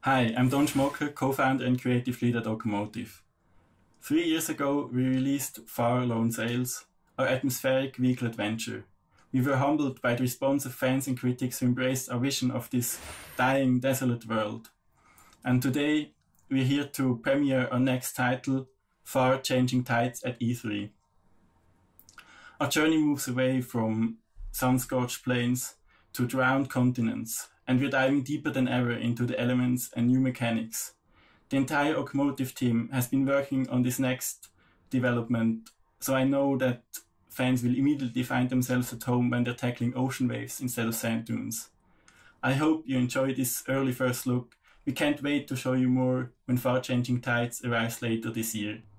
Hi, I'm Don Schmocker, co-founder and creative lead at Automotive. 3 years ago, we released Far Lone Sails, our atmospheric vehicle adventure. We were humbled by the response of fans and critics who embraced our vision of this dying, desolate world. And today, we're here to premiere our next title, Far Changing Tides at E3. Our journey moves away from sun-scorched plains to drowned continents, and we're diving deeper than ever into the elements and new mechanics. The entire Automotive team has been working on this next development, so I know that fans will immediately find themselves at home when they're tackling ocean waves instead of sand dunes. I hope you enjoy this early first look. We can't wait to show you more when Far Changing Tides arrives later this year.